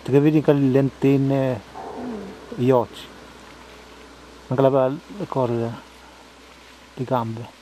Che vedi che le antenne, gli occhi, anche le cose, le gambe.